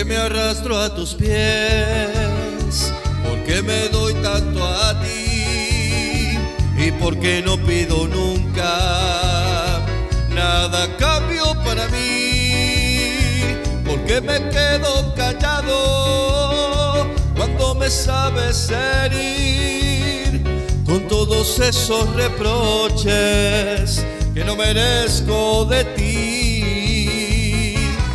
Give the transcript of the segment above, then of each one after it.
qué me arrastro a tus pies? ¿Por qué me doy tanto a ti? ¿Y por qué no pido nunca nada a cambio para mí? ¿Por qué me quedo callado cuando me sabes herir con todos esos reproches que no merezco de ti?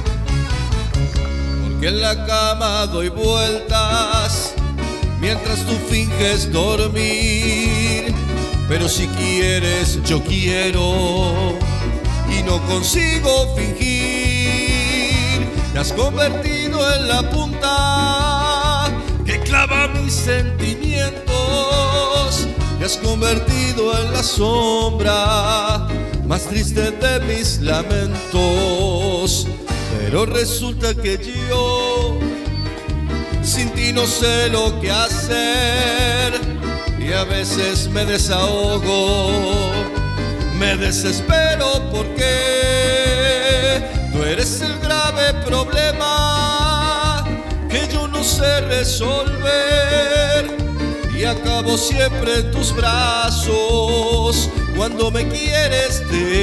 Porque en la cama doy vueltas mientras tú finges dormir, pero si quieres yo quiero y no consigo fingir. Te has convertido en la punta que clava mis sentimientos, te has convertido en la sombra más triste de mis lamentos. Pero resulta que yo sin ti no sé lo que hacer y a veces me desahogo, me desespero porque tú eres el grave problema que yo no sé resolver y acabo siempre en tus brazos cuando me quieres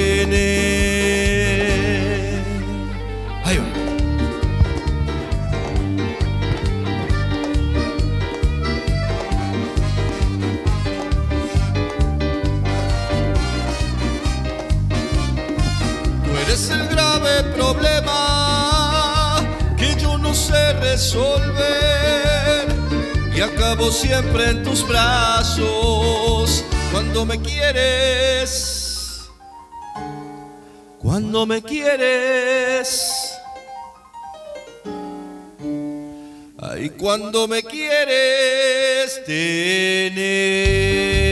tener. Ahí va. Es el grave problema que yo no sé resolver y acabo siempre en tus brazos cuando me quieres, cuando me quieres, ay, cuando me quieres tener.